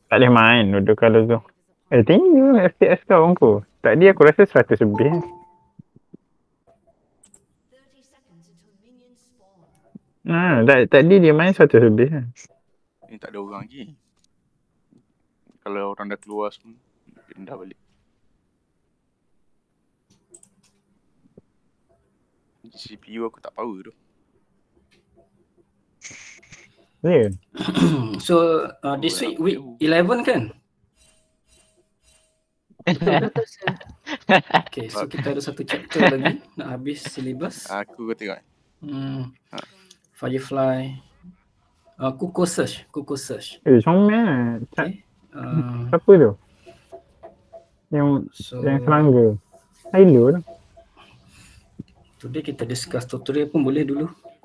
Tak boleh main duduk kalau tu. Tinggi FPS kau aku. Tadi aku rasa 100 lebih. Tadi dia main 100 lebih. Ni tak ada orang lagi. Kalau orang dah keluar semua, pindah balik. CPU aku tak power tu. Yeah. So this week 11 kan? Betul sir. Okay, so kita ada satu chapter lagi nak habis syllabus. Aku kau tengok. Firefly. Kuko Search. Comel. Okay. Siapa tu? Yang serangga. Hilo tu. Today kita discuss tutorial pun boleh dulu.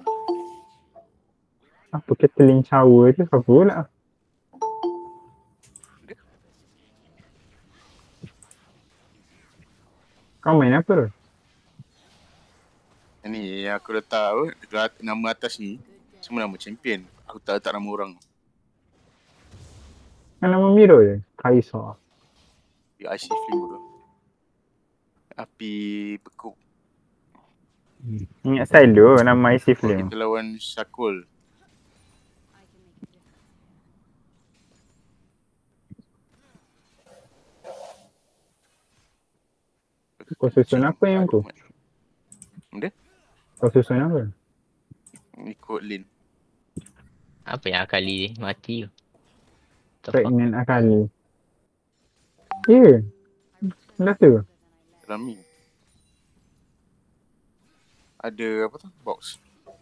Apa Kathleen Chower tu? Apa pula? Kau main apa tu? Ni yang aku letak nama atas ni semua nama champion. Aku tak letak nama orang. Kan nama Miro je? Kaisar. Di IC Flame tu. Api bekuk. Ingat Silo nama IC Flame. Kita lawan Shakul. Kau susun apa yang aku? Benda? Kau susun apa? Ikut Lin. Apa yang Akali mati tu? Pregnant Akali. Ya. Dah tu. Rami. Ada apa tu? Box.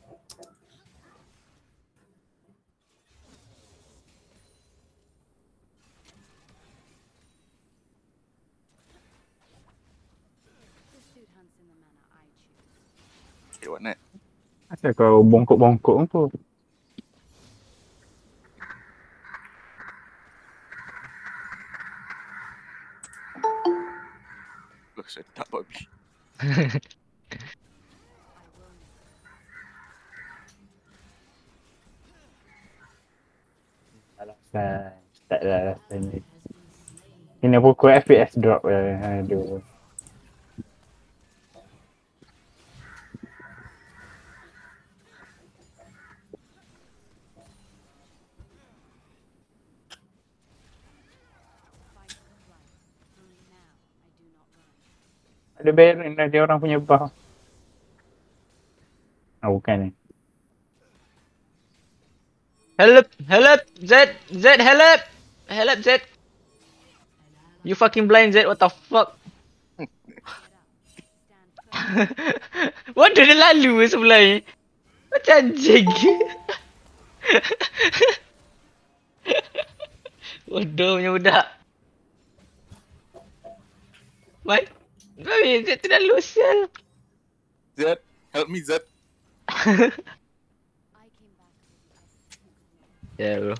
Okay, what next? Asal kau bongkok-bongkok apa? Sedap babi. Tak lah rasanya. Kena pukul FPS drop lah. Aduh. Ada Baron dah, dia orang punya buff. Bukan ni. Help! Help, Z! You fucking blind, Z, what the fuck? Waduh, dia lalu sebelah ni. Macam anjing. Bodoh punya budak. Baik. Z tu dah lose, sial. Z, help me Z. Ya bro.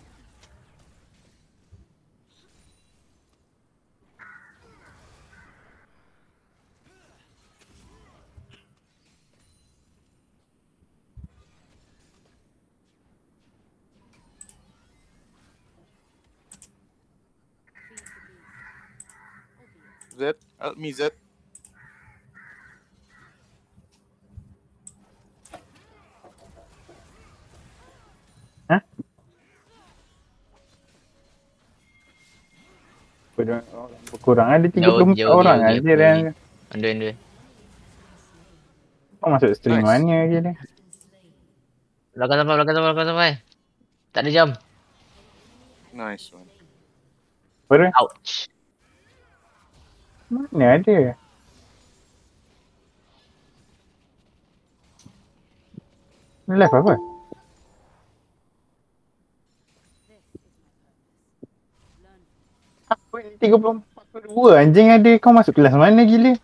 Z, help me Z. Berkurang ada 34 orang aja dia. Andoi. Kau masuk stream mana lagi dia? Belakang sampai. Tak ada jam. Nice one. Apa? Ouch. Mana ada? Live apa? Apa ni 34/2 anjing ada, kau masuk kelas mana gila?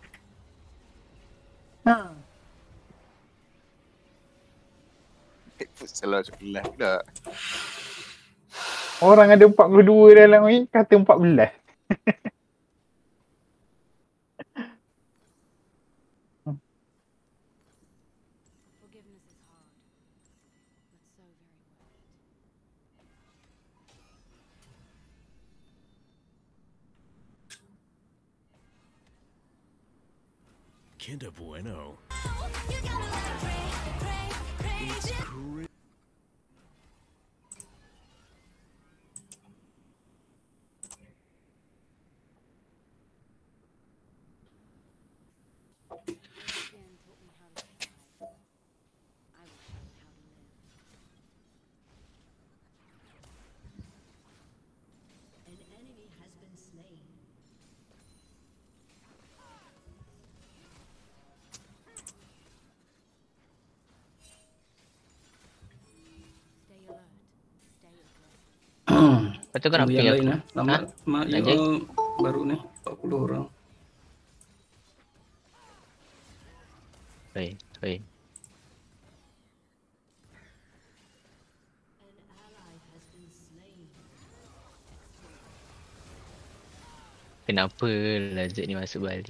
Salah masuk kelas pula. Orang ada 42 dalam ni kata 14. Kinder Bueno. Lepas tu kau nak Tunggu pay yang aku. lain lah. Lambat. Mak you Lagi? all baru ni 40 orang. Hei, hei. Kenapa Lazard ni masuk balik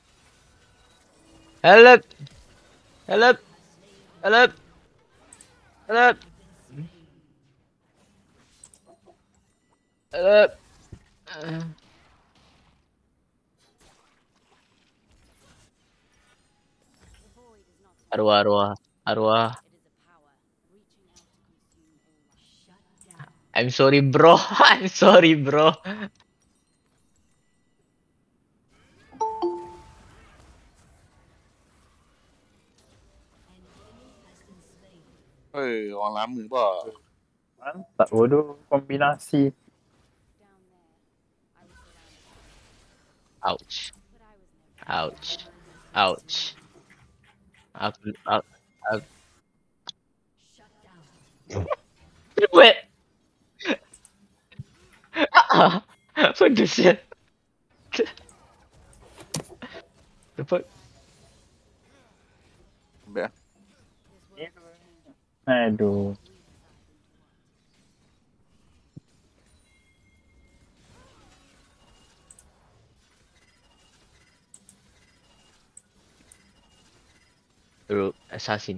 Help! Help! Help! Help! Help! Arwah, arwah, arwah. I'm sorry bro, I'm sorry bro. Hei, orang lama bah. Mantap bodoh kombinasi. Ouch. Ouch. Ouch. Aku What? What the shit? The fuck? Ambil lah. Aduh. Rogue assassin.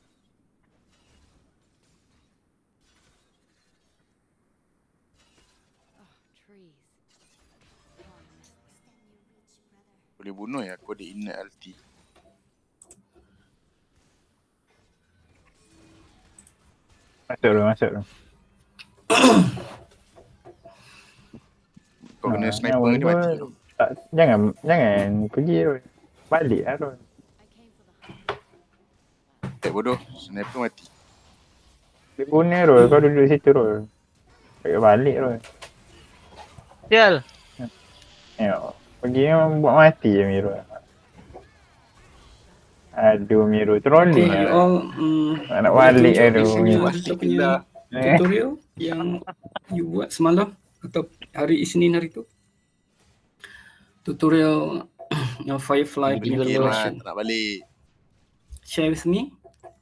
Boleh bunuh ya, aku ada inner LT. Masuk tu. Kau kena Ah, sniper yang ni mati bodoh. tu. Tak, jangan pergi tu. Balik lah tu. Bodoh, sniper mati. Dia guna tu. Kau duduk situ tu. Balik tu. Sial. Tengok. Pergi buat mati je Miro. Aduh Miro Okay, trolling you lah. all Nak balik tunjuk aduh. you punya, Mati kita punya tutorial yang you buat semalam atau hari Isnin hari tu. Tutorial yang Firefly punya Fikir lah, version. tak nak balik. Share with me.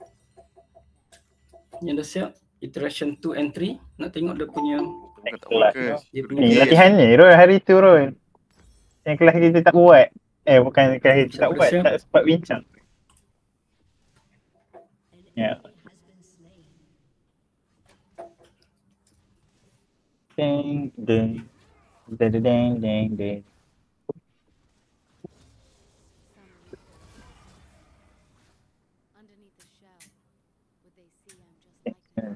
Yang dah siap, iteration 2 and 3. Nak tengok dia punya Bukan tak Kelas fokus. dia punya Ni Yes. latihannya Rol hari tu Rol. Yang kelas kita tak buat. Bukan kelas kita tak Siapa buat. siap? Tak sempat bincang. Ya. Ding ding. Ding ding ding ding. Underneath the shell, would they see I'm just like them?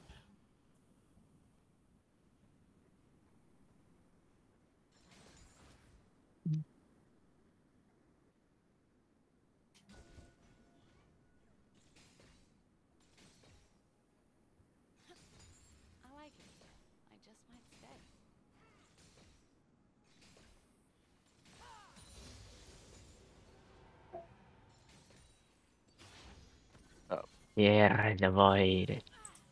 I like it. I just might stay. Yeah, the void.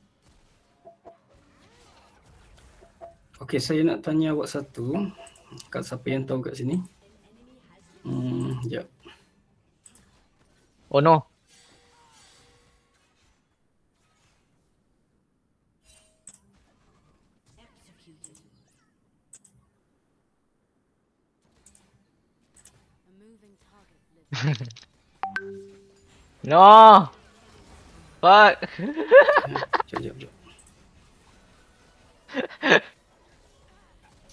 Okay, saya nak tanya awak satu. Kat siapa yang tahu kat sini? Sekejap. Oh no. A moving target lives. No. Fuck. Sekejap.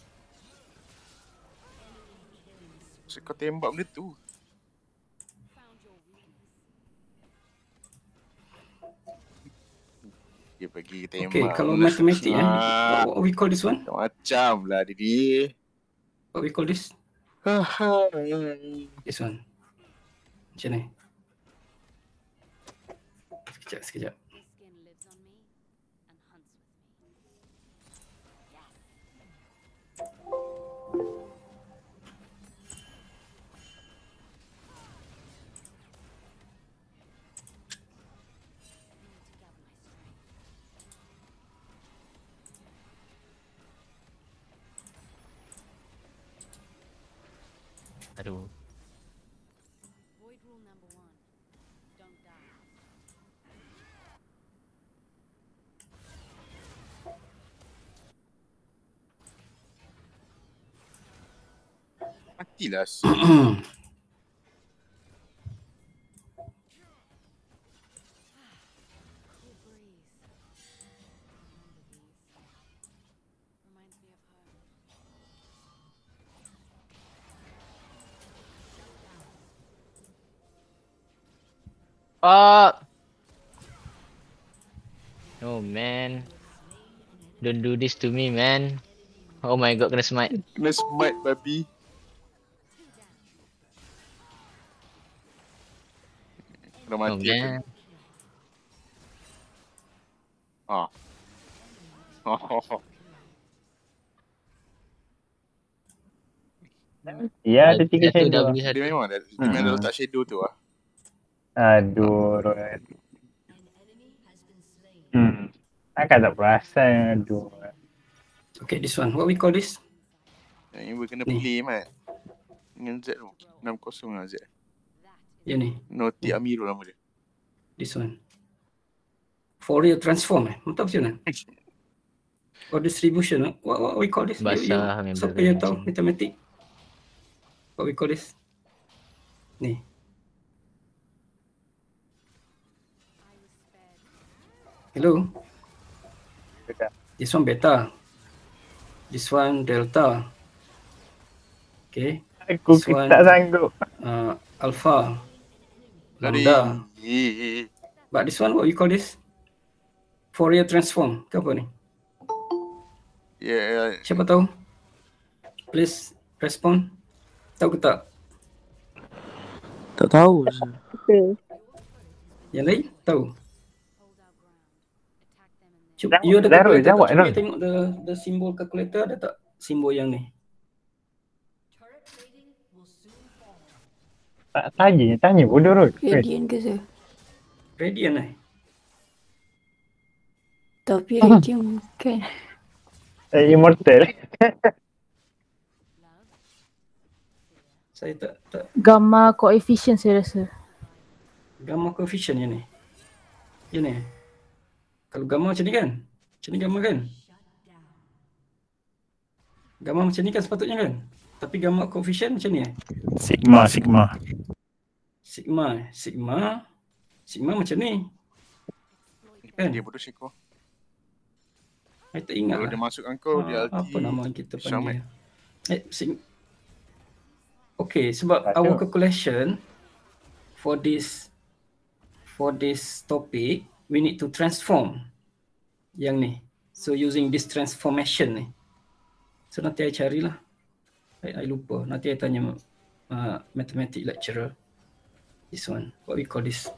So, kau tembak benda tu. Dia pergi tembak. Okay, kalau pula. matematik what we call this one? Macam lah dia. What we call this? This one. Macam ni. Sekejap. His skin lives on me and hunts with me. Need to gather my strength. Aduh. Void rule number 1. Don't die. Matilah. Cool breeze. Remember these. Reminds me of home. Fuck. Oh man. Don't do this to me, man. Oh my god, kena smite. Kena smite babi. Kena Oh mati aku. man. Ah. Ya, ada 3 Satu dah shadow. beli Dia satu. memang dia memang letak shadow tu lah. Aduh, Roy. Akak tak perasan. Aduh. Okay, this one. What we call this? Yang ini kena Ni. play Mat. Dengan Z tu. 6-0 lah Z. Yang ni. Noti Amirul nama dia. This one. Fourier transform Betul macam mana? Or distribution what we call this? Basah member Siapa yang tahu macam. matematik? What we call this? Ni. Hello? Dekat. This one beta. This one delta. Okay. Aku This one- tak sanggup. Alpha. Lari. Lambda. But this one what we call this? Fourier transform. Ke apa ni? Yeah. Siapa tahu? Please respond. Tahu ke tak? Tak tahu. Yang lain tahu? Hold our ground. Attack them and then Cuba, Jawab, you ada Darul, calculator tak? jawab, Cuba Darul. you tengok the simbol calculator ada tak? Simbol yang ni. Tak tanya bodoh Roy. Radiant ke saya? Radiant Tapi Radiant bukan. Immortal. Saya tak Gamma coefficient saya rasa. gamma coefficient yang ni. Yang ni. Kalau gamma macam ni kan? Macam ni gamma kan? Gamma macam ni kan sepatutnya kan? Tapi gamma coefficient macam ni Sigma. Sigma macam ni. Kan? Dia bodoh Syiko. Saya tak ingat Kalau lah. dia masukkan kau, dia ulti. Apa nama kita Shaman. panggil? Okay, sebab Tak our tahu. calculation for this topic, we need to transform yang ni. So using this transformation ni. So nanti I carilah. I lupa. Nanti I tanya mathematics lecturer. This one. What we call this?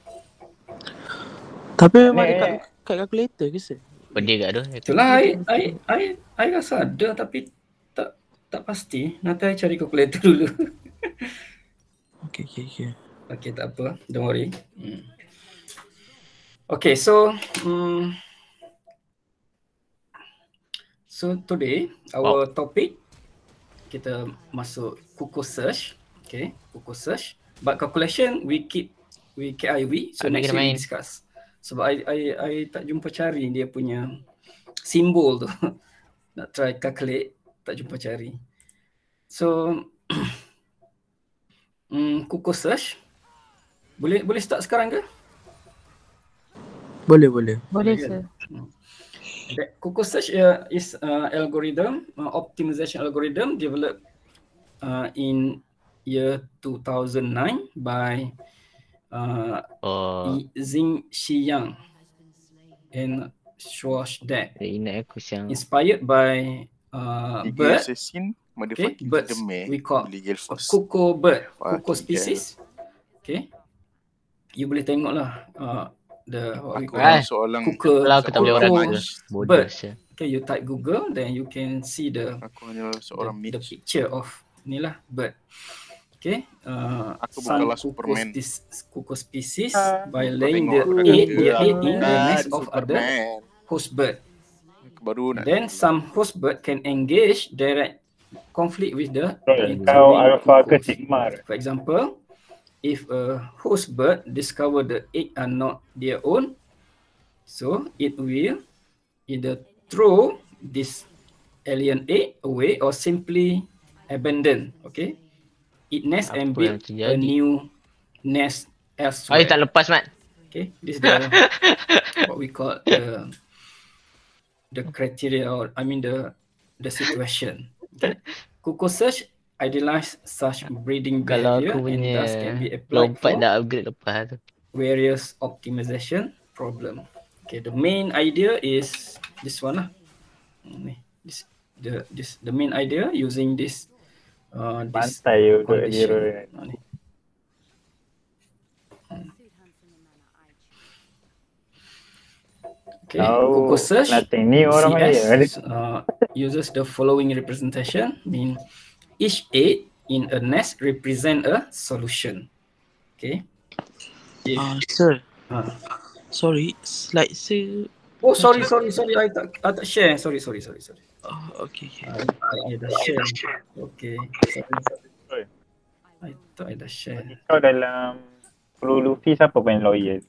Tapi memang Ni- dekat kalkulator ke sir? Pedih kat tu. Itulah I rasa ada tapi tak pasti. Nanti I cari calculator dulu. Okay. Okay, tak apa. Don't worry. Okay, so today our topic kita masuk Kuku search. Okay, Kuku search. But calculation we keep KIV. So Ada next kena week we main. discuss. Sebab I tak jumpa cari dia punya simbol tu. Nak try calculate tak jumpa cari. So Kuku search. Boleh start sekarang ke? Boleh. Boleh Kan? sir. Kuku search is algorithm, optimization algorithm developed in year 2009 by Oh, Xing Shiyang and Schwarzenegger, Dia ingat aku siang. inspired by bird. Assassin, Okay, motherfucking birds Superman, we call legal a force. cuckoo bird, Fucking cuckoo species. Okay, you boleh tengok lah the what we Aku call seorang cuckoo Kalau aku tak boleh orang cuckoo tu. Bodoh bird. sia. Okay, you type Google, then you can see the Aku hanya seorang the mage. picture of ni lah bird. Okay, Aku some bukanlah cuckoo, Superman. cuckoo species by Kau laying tengok the orang egg kata in the aku nest kan of other Superman. host bird. Aku baru nak Then some host bird can engage direct conflict with the Kau intruding alpha ke cuckoos. sigma? For example, if a host bird discover the egg are not their own, so it will either throw this alien egg away or simply abandon. Okay, it nest and Apa yang build a terjadi? new nest Oh, elsewhere. tak lepas, Mat. Okay, this is the what we call the criteria, or I mean the situation. Okay, cuckoo search idealize such breeding Kalau behavior aku and punya thus can be applied lompat for dah upgrade lepas tu. various optimization problem. Okay, the main idea is this one lah. Ni, the main idea using this Pantai you duduk condition. hero. Ni. Okay, Oh, cuckoo search nothing. Ni orang Malay. CS uses the following representation. Mean each egg in a nest represent a solution. Okay. If, Sir, uh, sorry, slide saya. oh sorry. I tak share. Sorry. Okay. I dah share. Okay. Sorry. I thought I dah share. Kau dalam Pro Luffy siapa main lawyer?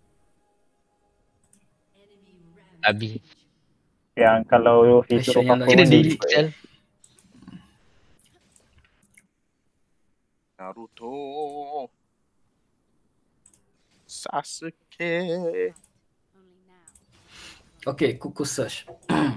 Abi. Yang kalau Luffy Aisyah suruh yang apa lagi Kena Kau delete sel. Naruto, Sasuke. Only now. Okay, cuckoo search.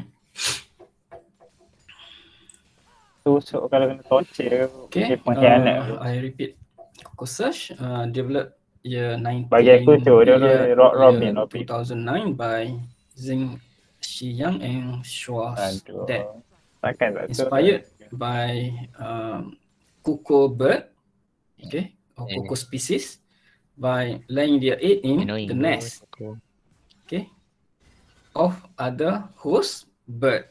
tusuk kalau kena torture. Okay. Dia pengkhianat. I repeat. Cuckoo search developed year 19 Bagi aku tu, dia year Robin. 2009 by Zheng Xiyang and Aduh. Schwarzenegger. Takkan tak tu. Inspired by cuckoo bird, okay, or Yeah. cuckoo species, by laying their egg in Annoying the nest, aku. okay, of other host bird.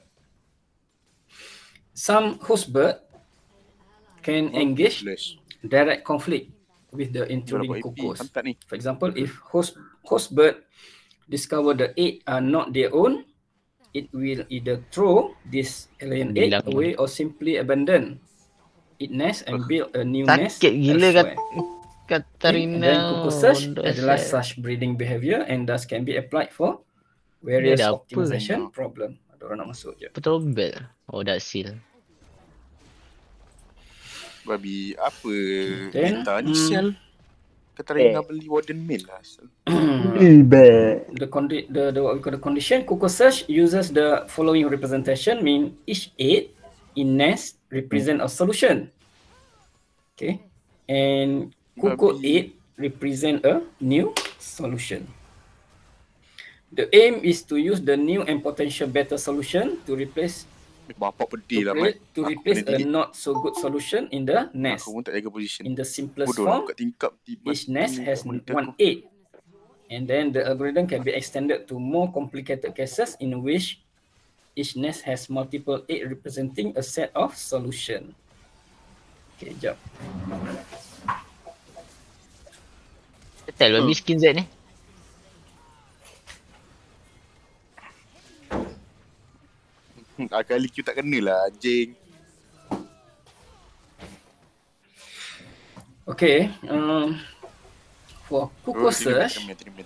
Some host bird can engage Useless. direct conflict with the Berapa intruding AP cuckoos. hantar ni? For example, if host bird discover the egg are not their own, it will either throw this alien egg Bilang away or simply abandon it nest and build a new nest Sakit gila elsewhere. kat Okay, and Katarina. then cuckoo search Bodoh adalah asal. such breeding behavior and thus can be applied for various Dia ada apa? optimization problem. Ada orang nak masuk je. Betul bel. Oh, dah seal. Babi apa Then, kita ni sial. Katarina beli warden mail lah asal. The what we call the condition, cuckoo search uses the following representation, mean each egg in nest represent a solution. Okay. And cuckoo Babi. egg represent a new solution. The aim is to use the new and potential better solution to replace Bapak pedih lah Mat. to Aku replace kena a delete. not so good solution in the nest. Aku pun tak jaga position. In the simplest Bodoh lah form, kat tingkap tiba. each nest has one egg, and then the algorithm can be extended to more complicated cases in which each nest has multiple egg representing a set of solution. Okay, jap. Betul babi skin Z ni. Kali Q tak kena lah anjing. Okay, for cuckoo search Terima.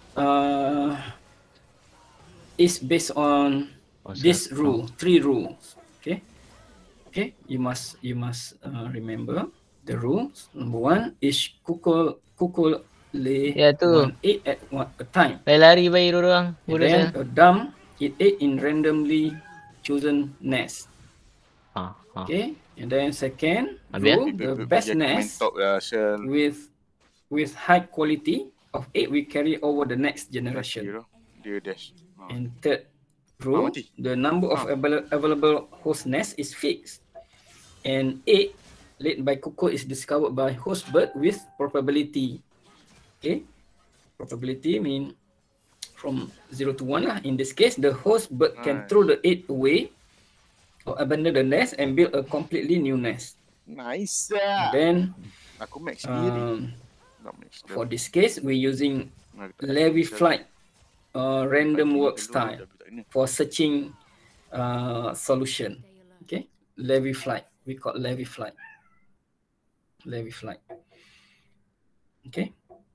is based on this rule, 3 rules. Okay, you must remember the rules. Number 1 is cuckoo lay Ya, tu. one egg at a time. Lari bayi orang. And Bodoh then sel. a dump it egg in randomly chosen nest. Ha. Okay, and then second Habis? rule, the best nest Top lah Shell. with high quality of egg we carry over the next generation. Dia dash. And third rule, mati. the number of available host nests is fixed. And 8 laid by cuckoo is discovered by host bird with probability. Okay, probability mean from 0 to 1 lah. In this case, the host bird can throw the 8 away or abandon the nest and build a completely new nest. Nice. And then Aku max sendiri. for this case, we're using Levy Flight random work style for searching solution. Okay, Levy Flight. We call Levy Flight. Levy Flight. Okay,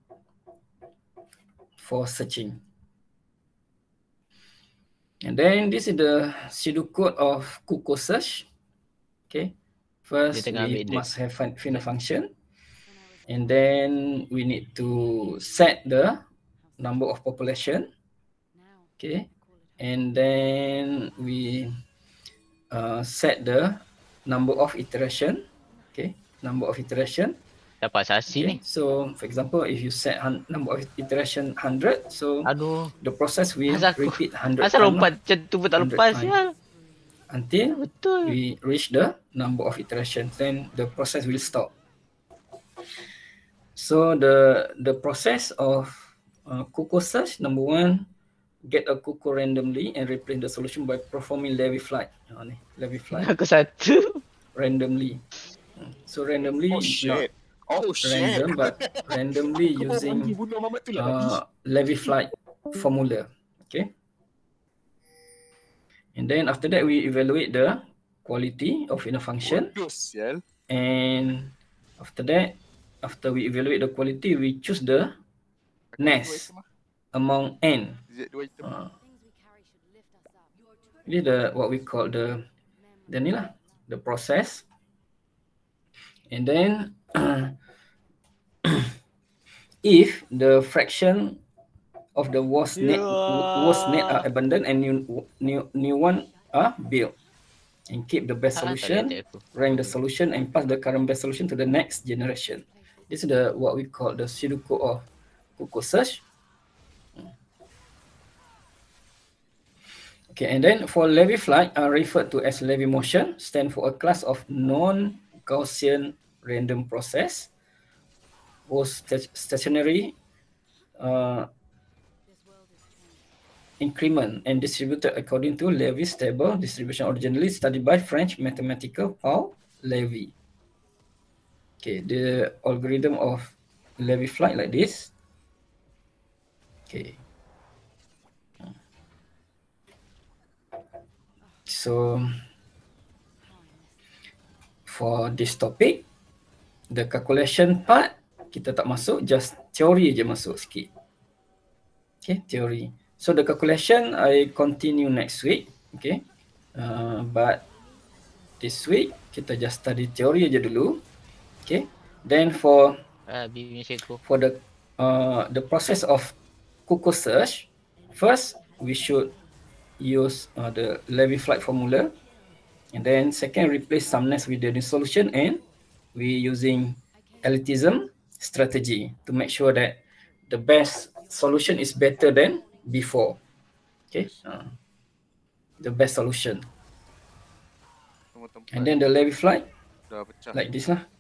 for searching. And then this is the pseudocode of Cuckoo search. Okay, first we must have find a function, and then we need to set the number of population. Okay, and then we set the number of iteration. Okay, number of iteration. Dapat sasi ni. So for example, if you set number of iteration 100, so the process will repeat 100 Asal times lompat macam tu pun tak lepas ya. until we reach the number of iterations, then the process will stop. So the process of Cuckoo search, number 1, get a cuckoo randomly and replace the solution by performing Levy Flight. Levy Flight. Aku satu. Randomly. So randomly not random, but randomly using Levy Flight formula. Okay. And then after that, we evaluate the quality of inner function. And after that, after we evaluate the quality, we choose the nest among n. This is what we call the process. And then if the fraction of the worst net are abandoned and new one are built, and keep the best solution, rank the solution, and pass the current best solution to the next generation. This is what we call the pseudocode of Cuckoo search. Okay, and then for Levy Flight are referred to as Levy Motion, stand for a class of non-Gaussian random process, both stationary, increment, and distributed according to Levy's stable distribution, originally studied by French mathematical Paul Levy. Okay, the algorithm of Levy Flight like this. Okay. So for this topic, the calculation part kita tak masuk, just teori je masuk sikit. Okay, teori. So the calculation I continue next week. Okay, but this week kita just study teori aja dulu. Okay, then for the process of Cuckoo search, first we should use the Levy Flight formula, and then second, replace some nest with the new solution, and we using elitism strategy to make sure that the best solution is better than before. Okay, the best solution. And then the Levy Flight like this lah.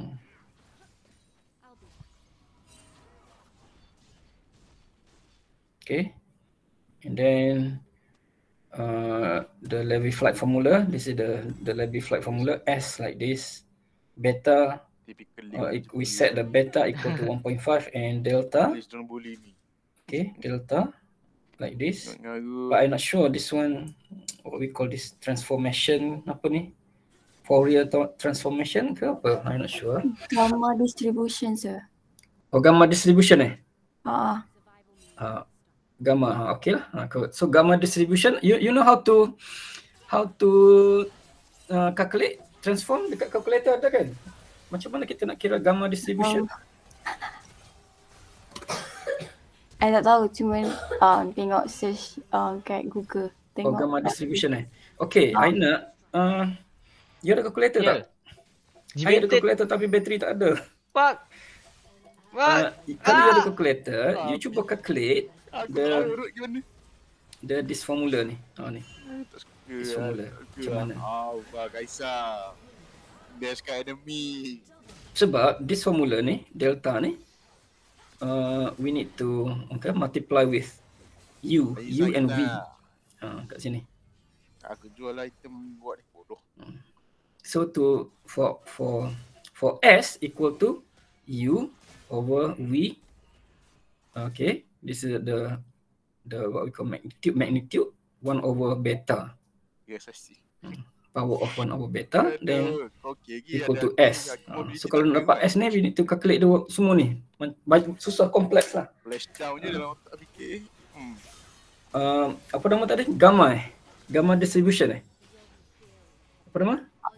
Okay, and then the Levy Flight formula. This is the Levy Flight formula. S like this, beta. We set the beta equal to 1.5 and delta. Okay, delta like this. But I'm not sure this one. What we call this transformation? Apa ni? Fourier transformation ke apa? I'm not sure. Gamma distribution, sir. Oh, gamma distribution eh? Gamma, okay lah. So gamma distribution, you know how to calculate transform dekat calculator ada kan? Macam mana kita nak kira gamma distribution? I tak tahu, cuma tengok search kat Google. Tengok gamma distribution eh. Okay, I nak you ada calculator tak? I ada calculator tapi bateri tak ada. Fuck. Kalau you ada calculator, you cuba calculate this formula ni. Ni. Tak suka This formula. Macam mana? Kaisar. Dash kat enemy. Sebab this formula ni, delta ni, we need to multiply with U and V. Kat sini. Aku jual item buat ni bodoh. So for S equal to U over V. Okay, this is the what we call magnitude 1 over beta. Yes, I see. Power of 1 over beta, then Okay, equal to S. So kalau nak dapat S ni, we need to calculate semua ni. Susah, kompleks lah. Flash down je dalam otak fikir. Apa nama tadi? Gamma Gamma distribution Apa nama?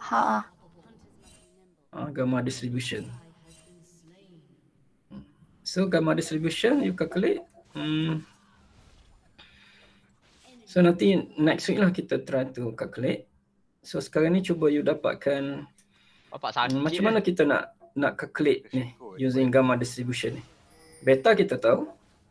Gamma distribution. So gamma distribution you calculate. So nanti next week lah kita try to calculate. So sekarang ni cuba you dapatkan macam mana kita nak calculate ni using gamma distribution ni. Beta kita tahu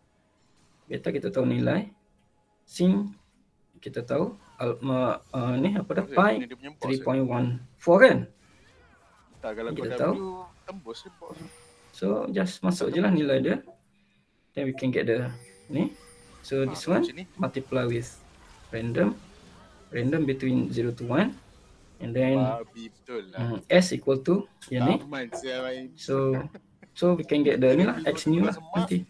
nilai. Sin kita tahu ni apa dah, pi 3.14 kan? Tak, kalau kita kau tahu. Tembus je bos. So just masuk je lah nilai dia. Then we can get the ni. So this one multiply with random between 0 to 1, and then betul lah. S equal to yang ni. So we can get the ni lah, X new lah nanti.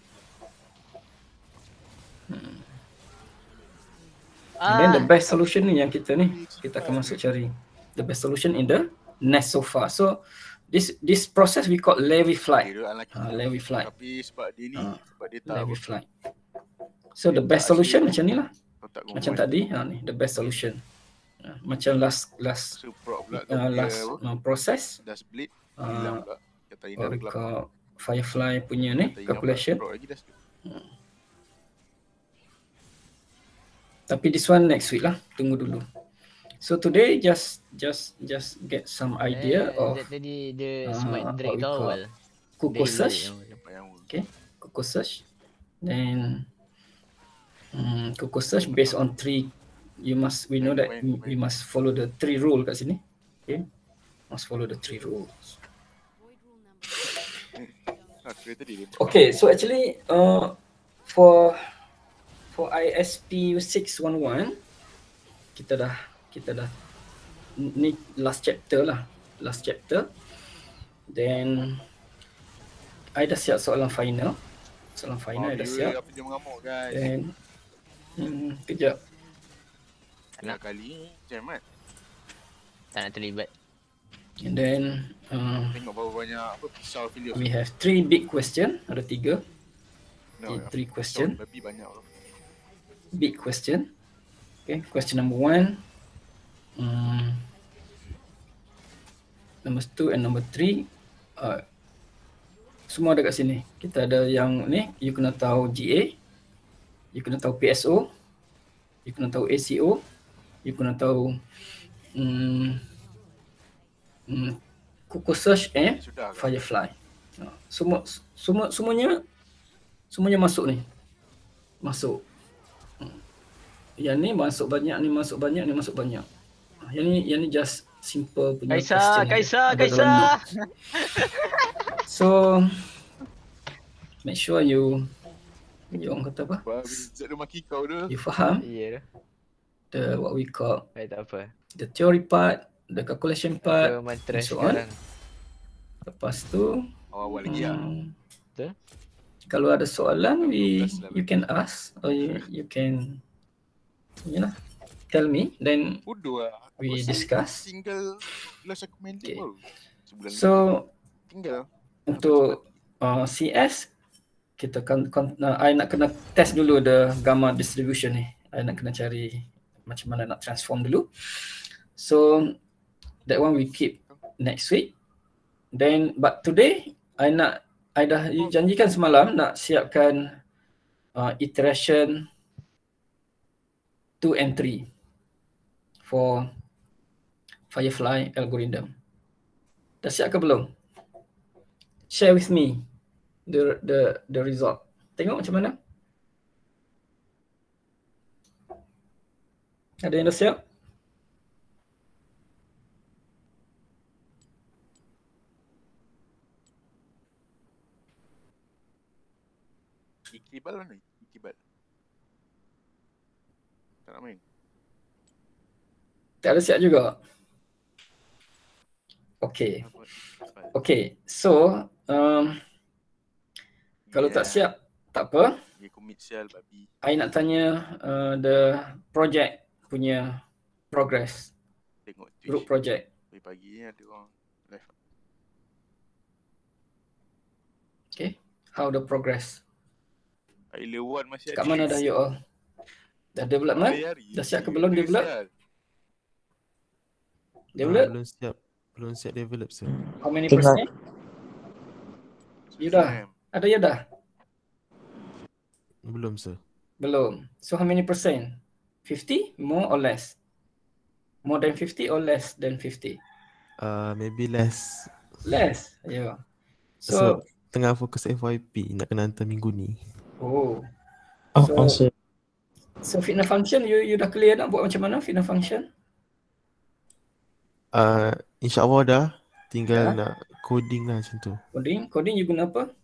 And then the best solution ni yang kita akan masuk cari. The best solution in the next so far. So this process we call Levy flight. Levy flight. Tapi sebab dia ni, sebab dia tahu. Levy flight. So the best solution macam ni lah. Macam tadi, ni the best solution. Macam last process. Dah split. Hilang pula. Kata hilang pula. Firefly punya ni calculation. Tapi this one next week lah. Tunggu dulu. So today just get some idea of tadi dia smart drag what we tu call awal. Kuku search. Okay, Kuku search. Then Kuku search based on 3. We know that we must follow the 3 rule kat sini. Okay, must follow the 3 rules. Okay, so actually for ISP 611 kita dah ni last chapter. Then I dah siap soalan final I dah siap. Apa dia mengamuk guys? Then kejap. Nak kali jamat. Tak nak terlibat. And then Tengok berapa banyak apa pisau video. we have 3 big question. Ada 3. 3 question. Lebih banyak loh. Big question. Okay, question number 1. Number 2 and number 3. Semua ada kat sini. Kita ada yang ni, you kena tahu GA, you kena tahu PSO, you kena tahu ACO, you kena tahu Kuku search and Firefly. Semuanya masuk ni. Masuk. Yang ni masuk banyak, ni masuk banyak, ni masuk banyak. Yang ni just simple punya question. Kaisar. So make sure you orang kata apa? You faham? Ya. The what we call Tak apa. the theory part, the calculation part, Mantra and so on. sekarang. Lepas tu Awal lagi lah. Betul? kalau ada soalan you can ask or you can tell me, then Bodoh lah. we discuss. Single last aku main Okay. baru. Sebulan So tinggal. untuk CS kita I nak kena test dulu the gamma distribution ni. I nak kena cari macam mana nak transform dulu. So that one we keep next week. Then but today I dah janjikan semalam nak siapkan iteration 2 and 3 for Firefly algorithm. Dah siap ke belum? Share with me the result. Tengok macam mana? Ada yang dah siap? Iqbal mana? Iqbal. Tak nak main. Tak ada siap juga. Okay. Apa? Iqbal. Okay. So, kalau tak siap, tak apa. Dia commit sial babi. I nak tanya the project punya progress. Tengok Group Twitch. project. Pagi-pagi ni ada orang live. Okay. How the progress? Layer 1 masih Kat mana dah you all? Dah development? Dah siap ke belum develop? Develop? Belum siap develop sir. How many Tengah. percent? You dah? Ada ya dah? Belum sir. Belum. So how many percent? 50? More or less? More than 50 or less than 50? Maybe less. Less? Yeah. So tengah fokus FYP nak kena hantar minggu ni. Oh. Oh, So, sir. so fitness function you dah clear nak buat macam mana fitness function? InsyaAllah dah. Tinggal Ya. nak coding lah macam tu. Coding you guna apa?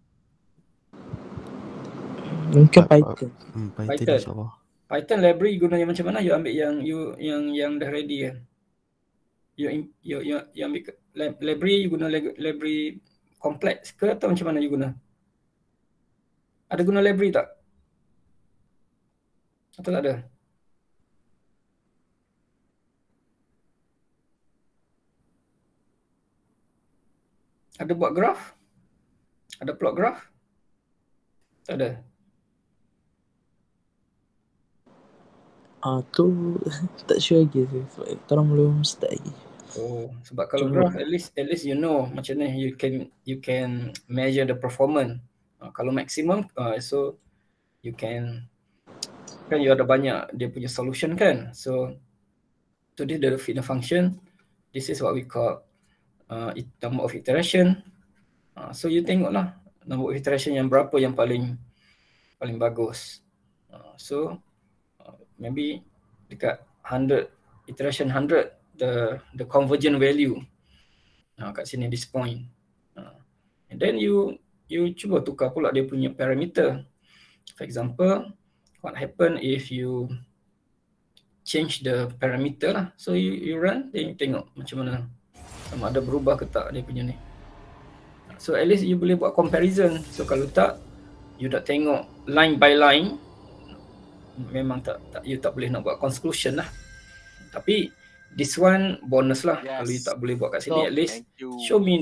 Mungkin Python. Python Python. insyaAllah. Python library guna yang macam mana? You ambil yang dah ready kan? You ambil library, you guna library kompleks ke atau macam mana you guna? Ada guna library tak? Atau tak ada? Ada buat graph? Ada plot graph? Tak ada. Tu tak sure lagi sih sebab kita orang belum start lagi. Oh, sebab kalau Cuma- graph at least you know macam mana you can measure the performance. Kalau maximum so you can kan you ada banyak dia punya solution kan. So this the fitness function. This is what we call number of iteration. So you tengoklah number of iteration yang berapa yang paling bagus. So maybe dekat 100 iteration 100 the convergent value kat sini this point. And then you cuba tukar pula dia punya parameter. For example, what happen if you change the parameter lah. So you run, then you tengok macam mana sama ada berubah ke tak dia punya ni. So at least you boleh buat comparison. So kalau tak, you dah tengok line by line, memang you tak boleh nak buat conclusion lah. Tapi this one bonus lah. Yes. Kalau you tak boleh buat kat sini, So, at least Thank you.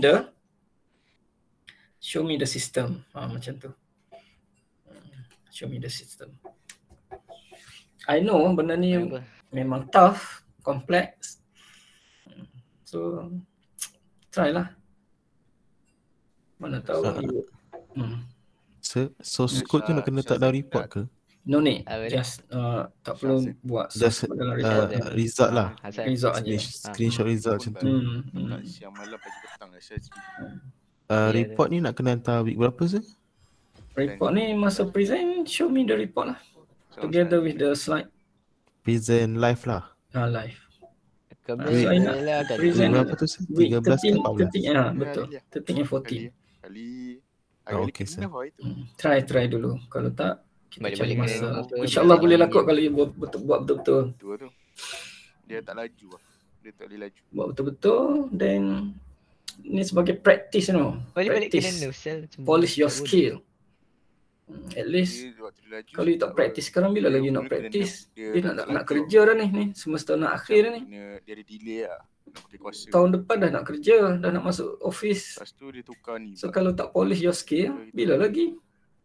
show me the system. Macam tu. Show me the system. I know benda ni Apa? memang tough, complex. So try lah. Mana tahu you Source code tu nak kena tak dalam report ke? no need. Apa dia? Just tak perlu buat Just dalam report. result lah. Hasan. Result aja. Screenshot result macam tu. Tak siang malam pagi petang rasa Report ni nak kena hantar week berapa sih? Report ni masa present, show me the report lah. Together with the slide. Present live lah. Live. Kebeli So, I nak lah kan. present Berapa tu sih? week 13 ke 14? 13 betul. 13 and 14. Oh, okay, sir. Try dulu. Kalau tak, kita cari Balik-balik masa. kena apa, InsyaAllah balik boleh lagi. lakuk kalau you buat betul-betul. Dua tu. Dia tak laju lah. Dia tak boleh laju. Buat betul-betul, then ni sebagai practice, you know. Balik-balik kena Practice. no sell. Polish your skill. At least Dia waktu dia laju. kalau you tak practice sekarang, bila lagi nak practice? Dia nak kerja dah ni semester nak akhir dah ni. Dia ada delay lah. Nak pakai kuasa. Tahun depan dah nak kerja, dah nak masuk office. Lepas tu dia tukar ni. So kalau tak polish your skill, bila lagi?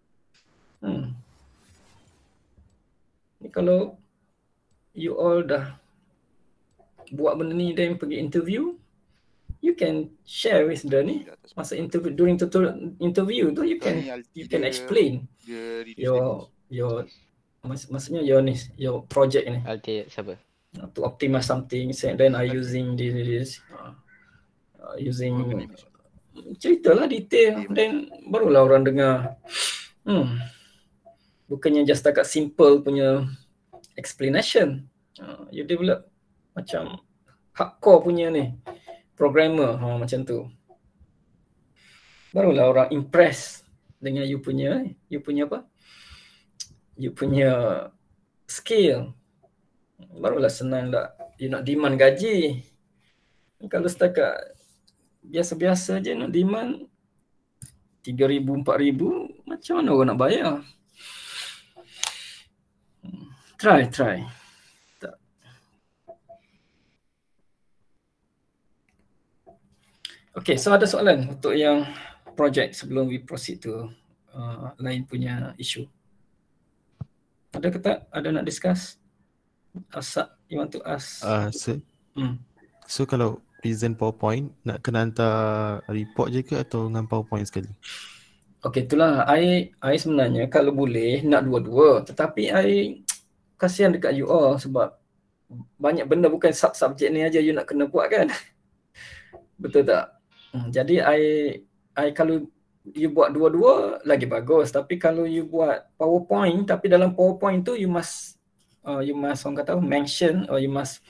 Ni kalau you all dah buat benda ni then pergi interview, you can share with the ni masa interview, during interview tu you can explain Dia your maksudnya your project ni Alti siapa? to optimize something, say, then I using this using ceritalah detail, then barulah orang dengar. Bukannya just takat simple punya explanation. You develop macam hardcore punya ni, programmer macam tu. Barulah orang impress dengan you punya apa? You punya skill. Barulah senang lah you nak demand gaji. Kalau setakat biasa-biasa je nak demand 3,000, 4,000, macam mana orang nak bayar? Try. Tak. Okay, so ada soalan untuk yang project sebelum we proceed to lain punya isu. Ada ke tak? Ada nak discuss? Asap, you want to ask? So kalau present PowerPoint, nak kena hantar report je ke atau dengan PowerPoint sekali? Okay, itulah. I sebenarnya kalau boleh nak dua-dua. Tetapi I kasihan dekat you all sebab banyak benda bukan subjek ni aja you nak kena buat kan. Betul tak? Jadi I kalau you buat dua-dua lagi bagus. Tapi kalau you buat PowerPoint, tapi dalam PowerPoint tu you must orang kata mention or you must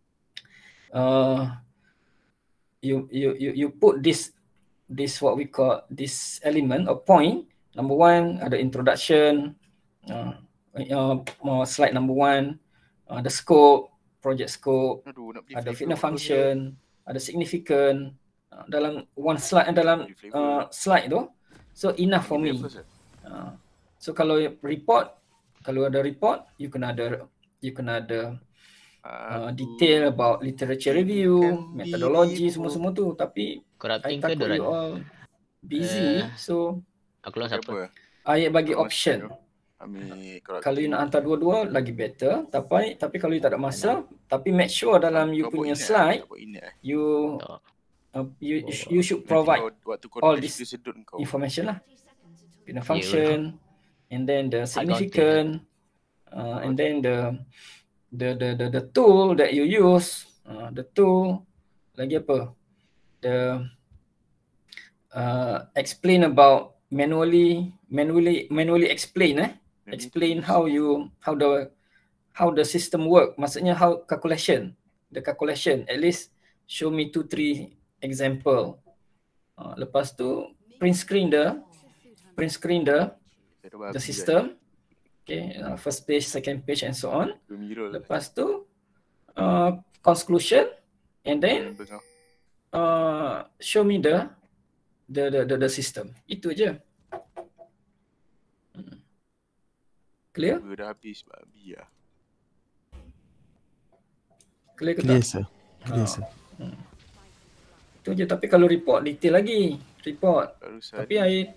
you put this what we call this element or point. Number one ada introduction, slide number one, ada scope, project scope, ada fitness function, ada significant dalam one slide, dalam slide tu. So enough for me. So kalau report, kalau ada report, you kena ada detail about literature review, methodology, semua tu. Tapi I takut you all busy, so aku lawan siapa? I bagi option. Kalau you nak hantar dua-dua lagi better. Tapi kalau you tak ada masa, tapi make sure dalam you punya slide you should provide all this information lah. Fitness function, and then the significant, and then the tool that you use, the tool, lagi apa? The explain about manually explain explain how the system work. Maksudnya how the calculation at least show me 2-3 example. Lepas tu print screen the system. Okay, first page, second page and so on. Lepas tu conclusion, and then show me the system. Itu aja. Clear? Dah habis babi lah. Clear ke Clear tak? sir. Clear sir. Itu je. Tapi kalau report detail lagi, report. Tapi I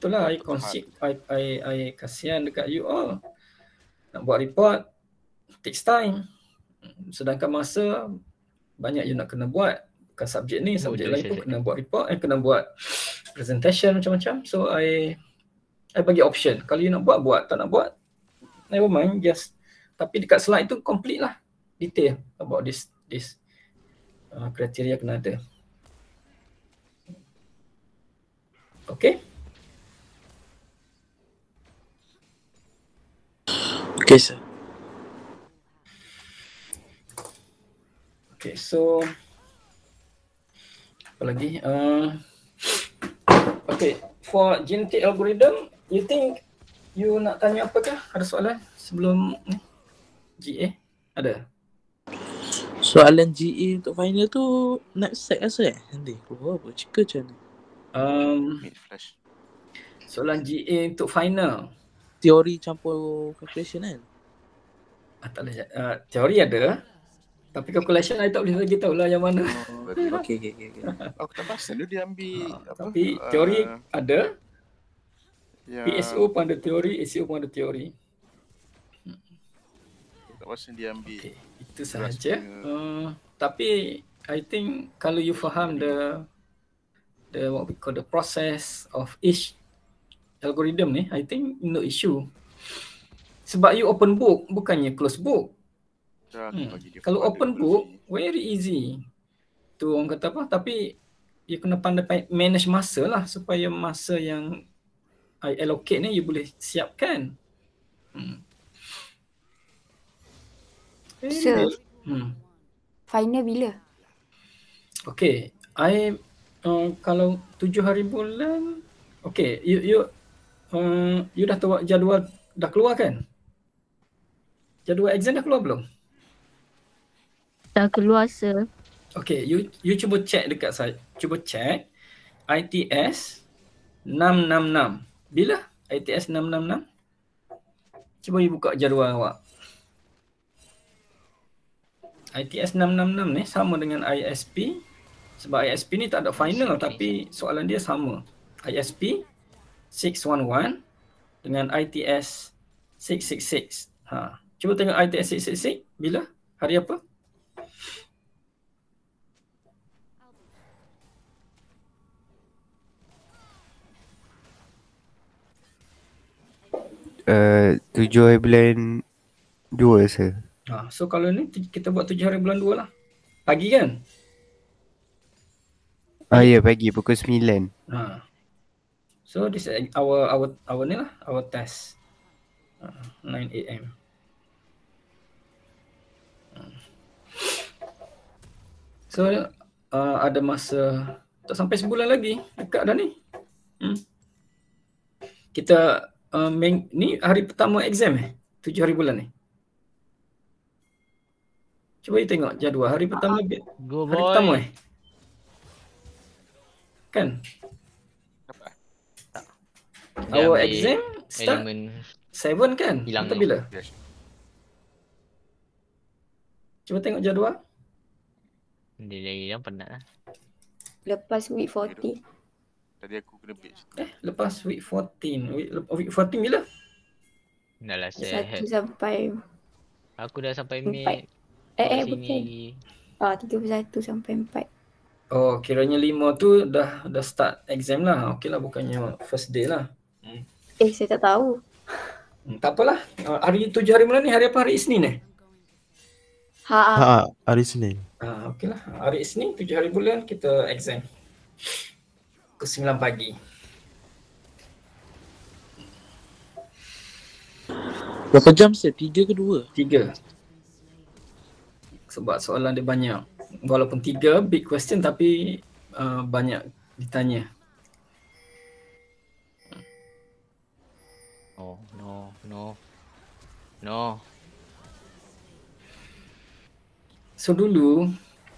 kasihan dekat you all. Nak buat report takes time. Sedangkan masa banyak you nak kena buat. Bukan subjek ni, subjek lain pun kena buat report, kena buat presentation macam-macam. So I bagi option. Kalau you nak buat, tak nak buat, never mind, just. Tapi dekat slide tu complete lah detail about this kriteria kena ada. Okay? Okay, sir. Okay, so apa lagi? Okay, for genetic algorithm, you think you nak tanya apakah? Ada soalan sebelum ni? GA? Ada? Soalan GA untuk final tu nak set rasa nanti keluar apa? Cika macam mana? Soalan GA untuk final. Teori campur calculation kan? Tak boleh. Teori ada. Tapi calculation I tak boleh bagi tahu lah yang mana. Okay. Aku tak pasal dia ambil tapi teori ada. PSO pun ada teori, ACO pun ada teori. Tak pasal dia ambil. Okay, itu sahaja. Tapi I think kalau you faham the what we call the process of each algorithm ni, I think no issue. Sebab you open book, bukannya close book. Kalau open book, very easy. Tu orang kata apa, tapi you kena pandai manage masa lah supaya masa yang I allocate ni you boleh siapkan. So Final bila? Okay, kalau 7 hari bulan, okay, you dah tahu jadual dah keluar kan? Jadual exam dah keluar belum? Dah keluar, sir. Okay, you cuba check dekat saya. Cuba check ITS 666. Bila ITS 666? Cuba you buka jadual awak. ITS 666 ni sama dengan ISP. Sebab ISP ni tak ada final tapi soalan dia sama. ISP 611 dengan ITS 666. Cuba tengok ITS 666 bila? Hari apa? Tujuh hari bulan 2 sir. So kalau ni kita buat 7 hari bulan 2 lah. Pagi kan? Ya, pagi pukul 9. So this is our ni lah, our test. 9 AM. So ada masa tak sampai sebulan lagi, dekat dah ni. Kita ni hari pertama exam 7 hari bulan ni. Cuba you tengok jadual hari pertama. Go hari boy. pertama kan? Our exam start 7 kan? Hilang Atau bila? Cuba tengok jadual. Dia yang penat lah. Lepas week 40. Tadi aku kena batch. Lepas week 14. Week 14 bila? Dah lah 1 sampai aku dah sampai 4. mid. Bukan. 31 sampai 4. Oh, kiranya 5 tu dah start exam lah. Okey lah, bukannya first day lah. Saya tak tahu. Tak apalah. Hari 7 hari bulan ni hari apa? Hari Isnin Hari Senin. Okey lah. Hari Isnin 7 hari bulan kita exam. Ke 9 pagi. Berapa jam sir? 3 ke 2? 3. Sebab soalan dia banyak. Walaupun 3 big question tapi banyak ditanya. No. So dulu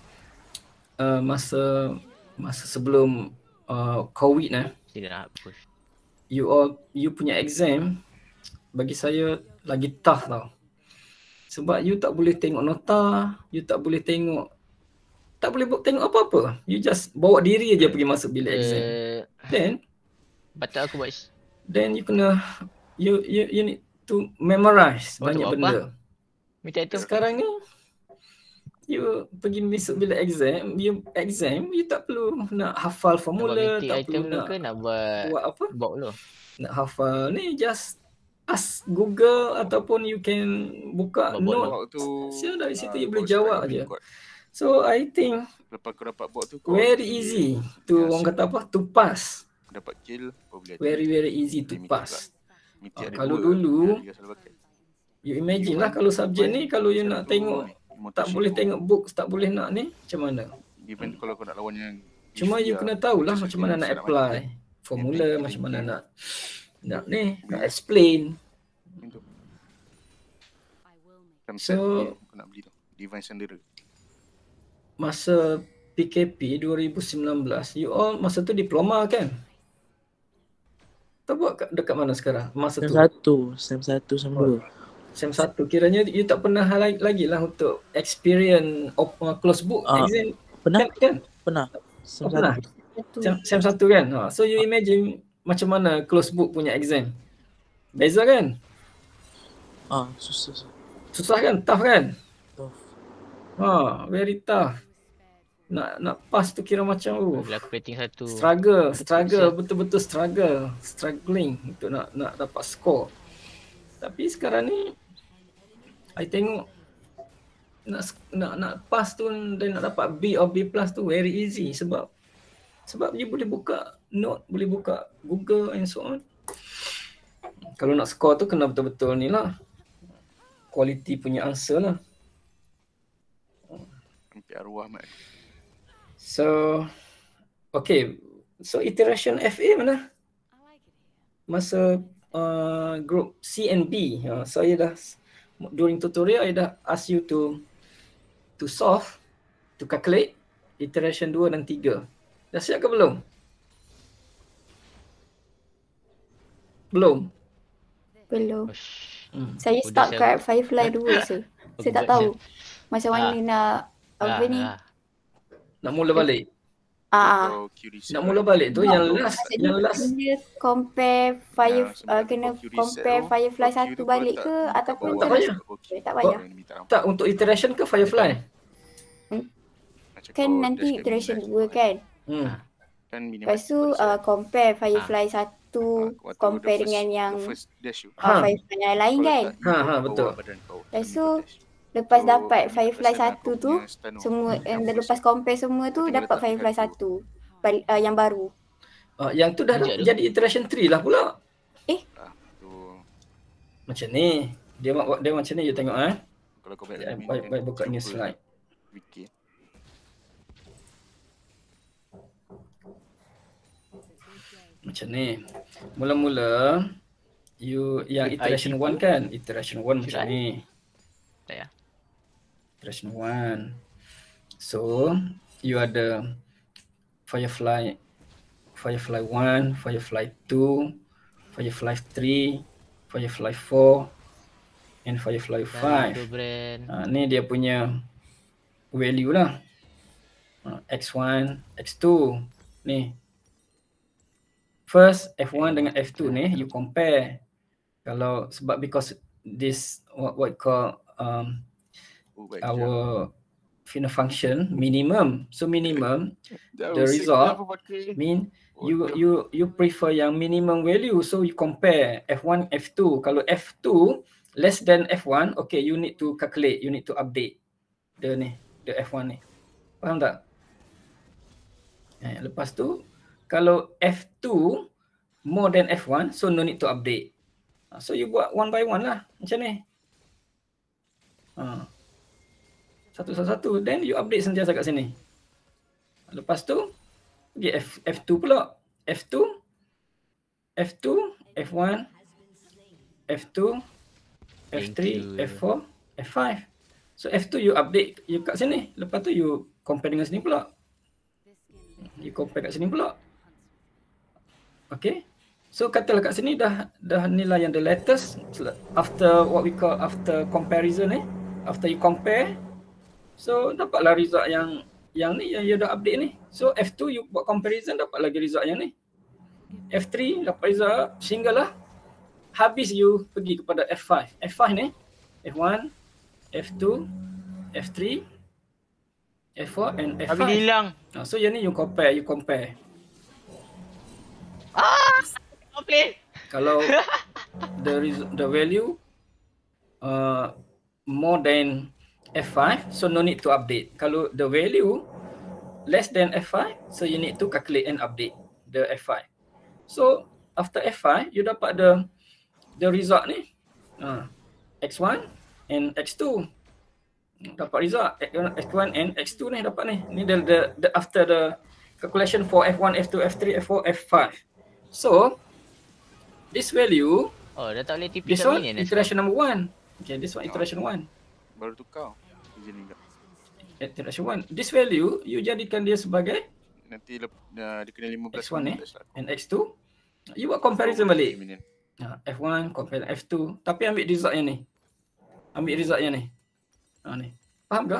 masa sebelum COVID tidak push. You punya exam bagi saya lagi tough tau. Sebab you tak boleh tengok nota, you tak boleh tengok apa-apa. You just bawa diri aja pergi masuk bilik exam. Then baca aku buat. Then you kena you need to memorize banyak benda. Minta itu. Sekarang ni you pergi masuk bilik exam, you tak perlu nak hafal formula, tak perlu nak buat apa? Nak hafal ni just ask Google ataupun you can buka note. So dari situ you boleh jawab aja. So I think lepas kau dapat buat tu very easy to orang kata apa? To pass. Dapat kill boleh. Very easy to pass. Kalau dulu you imagine lah kalau subjek ni kalau you nak tengok tak boleh tengok books, tak boleh nak ni macam mana? Even kalau kau nak lawan yang cuma you kena tahulah macam mana nak apply formula, macam mana nak explain. So aku nak beli tu Divine Sandera. Masa PKP 2019 you all masa tu diploma kan? Tak buat dekat mana sekarang? Masa tu Sem 1 sem 2. Sem 1 kiranya you tak pernah lagi lah untuk experience close book exam. Pernah kan? Pernah. Sem 1 kan? So you imagine macam mana close book punya exam. Beza kan? Susah kan? Tough kan? Very tough. Nak pass tu kira macam aku rating 1. Struggle, betul-betul struggling untuk nak dapat skor. Tapi sekarang ni I tengok nak pass tu dan nak dapat B or B+ tu very easy sebab you boleh buka note, boleh buka Google and so on. Kalau nak skor tu kena betul-betul ni lah, quality punya answer lah. Nanti arwah mat. So, okay. So iteration FA mana? Masa group C and B. So I dah during tutorial I dah ask you to solve, to calculate iteration 2 dan 3. Dah siap ke belum? Belum? Belum. Saya start kat Firefly 2 sir. Saya tak tahu macam mana nak apa ni. Nak mula balik. Nak mula balik tu yang last Dia compare kena compare Firefly 1 balik ke ataupun tak payah. Tak payah. Tak untuk iteration ke Firefly? Kan nanti iteration 2 kan. Lepas tu compare Firefly 1 compare dengan yang Firefly yang lain kan. Betul. Lepas tu lepas dapat Firefly 1 tu semua lepas compare semua tu dapat Firefly 1 yang baru. Yang tu dah jadi iteration 3 lah pula. Macam ni. Dia macam ni you tengok Kalau kau baik buka new slide. Macam ni. Mula-mula you yang iteration 1 kan? Iteration 1 macam ni. Iteration 1. So, you ada Firefly 1, Firefly 2, Firefly 3, Firefly 4 and Firefly 5. Ni dia punya value lah. X1, X2. Ni. First F1 dengan F2 ni you compare. Kalau sebab because this what we call our finite function minimum. So minimum the result mean you prefer yang minimum value, so you compare F1 F2. Kalau F2 less than F1, okay, you need to calculate, you need to update the F1 ni. Faham tak? Lepas tu kalau F2 more than F1, so no need to update. So you buat one by one lah macam ni. Satu-satu, then you update sentiasa kat sini. Lepas tu pergi F2 pula. F2, F1, F2, F3, F4, F5. So F2 you update you kat sini. Lepas tu you compare dengan sini pula. You compare kat sini pula. Okay. So katalah kat sini dah nilai yang the latest after what we call after comparison after you compare. So dapatlah result yang ni yang you dah update ni. So F2 you buat comparison dapat lagi result yang ni. F3 dapat result sehinggalah habis you pergi kepada F5. F5 ni F1, F2, F3, F4 and F5. Habis hilang. So yang ni you compare. Play. Kalau the value more than F5, so no need to update. Kalau the value less than F5, so you need to calculate and update the F5. So after F5, you dapat the result ni. X1 and X2. Dapat result X1 and X2 ni dapat ni. Ni the after the calculation for F1, F2, F3, F4, F5. So this value, dah tak boleh this one iteration number 1. Okay, this one iteration 1. Baru tukar. Iteration 1. This value you jadikan dia sebagai nanti dia kena 15 X1 and X2. You buat comparison balik. F1 compare F2, tapi ambil result yang ni. Ni. Faham ke?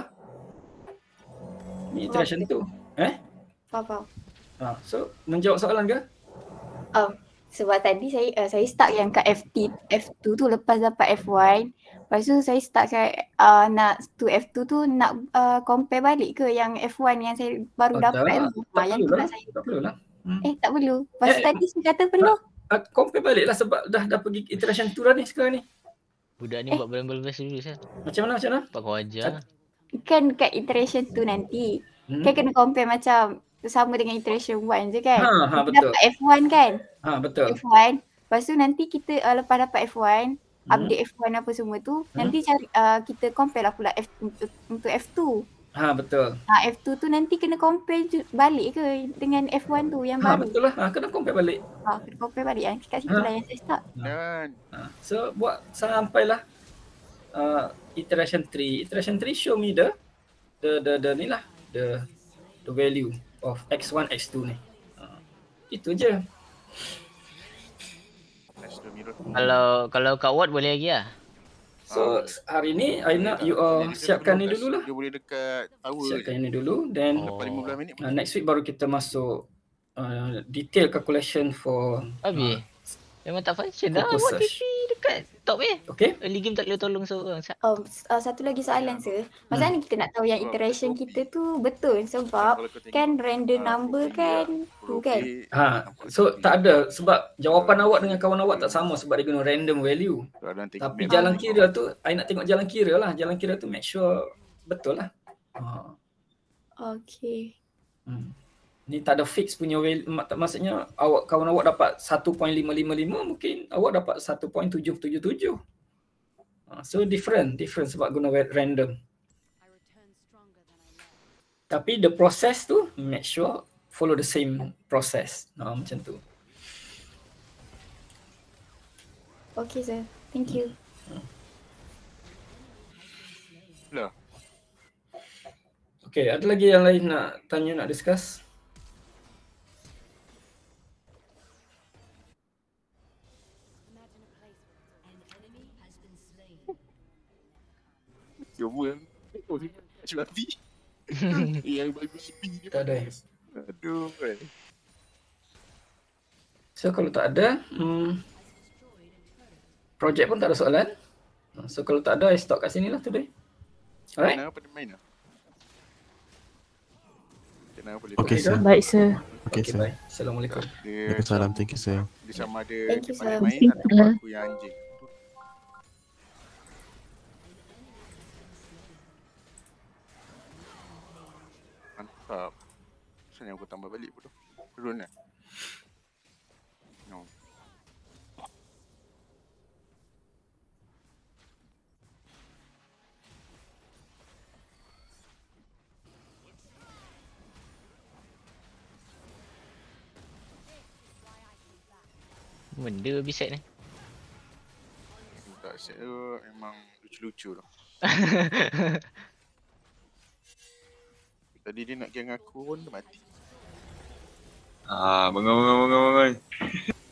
Ni iteration 2. Faham. So menjawab soalan ke? Sebab tadi saya start yang kat F2 tu lepas dapat F1. Lepas tu saya start kat nak to F2 tu nak compare balik ke yang F1 yang saya baru dapat tu. Yang tu lah saya. Tak perlulah. Tak perlu. Lepas tadi saya kata perlu. Compare balik lah sebab dah pergi iteration 2 dah ni sekarang ni. Budak ni buat belas dulu sah. Macam mana? Pak kau ajar. Kan kat iteration 2 nanti. Kan kena compare macam sama dengan iteration 1 je kan. Betul. Dapat F1 kan. Betul. F1. Lepas tu nanti kita lepas dapat F1, update F1 apa semua tu, nanti cari kita compare lah pula untuk F2. Betul. F2 tu nanti kena compare balik ke dengan F1 tu yang baru? Betul lah. Kena compare balik. Kena compare balik yang kat situ lah yang saya start. So buat sampailah iteration 3. Iteration 3 show me the ni lah, the value of x1 x2 ni. Itu je. Kalau kat Ward boleh lagi lah. So hari ni I nak you siapkan ni dululah. Dia boleh dekat tower. Siapkan ini dulu, then lepas 15 minit next week baru kita masuk detail calculation for Habis. Memang tak function dah. Focus What search. TV dekat top Okay. Early game tak boleh tolong seorang. Satu lagi soalan sir. Macam mana kita nak tahu yang iteration kita tu betul sebab kan random number kan tu kan. So tak ada sebab jawapan awak dengan kawan awak tak sama sebab dia guna random value. Tapi jalan kira tu I nak tengok jalan kira lah. Jalan kira tu make sure betul lah. Okay. Ni tak ada fix punya value, maksudnya awak kawan awak dapat 1.555 mungkin awak dapat 1.777. So different sebab guna random. Tapi the process tu make sure follow the same process. Macam tu. Okay sir. Thank you. Okay, ada lagi yang lain nak tanya, nak discuss? Yang babi. Yang babi dia. Tak ada. Aduh. So kalau tak ada, projek pun tak ada soalan. So kalau tak ada, I stop kat sini lah today. Alright? Main lah. Okay, sir. Baik, sir. Okay, sir. Bye. Assalamualaikum. Waalaikumsalam. Thank you, sir. Dia sama ada Thank you, dia sir. main atau aku yang anjing. Mantap. Sebenarnya aku tambah balik pun tu. Turun lah. No. Benda habis set ni. Tak set tu memang lucu-lucu tu. Tadi dia nak gang aku pun dia mati. Bangun.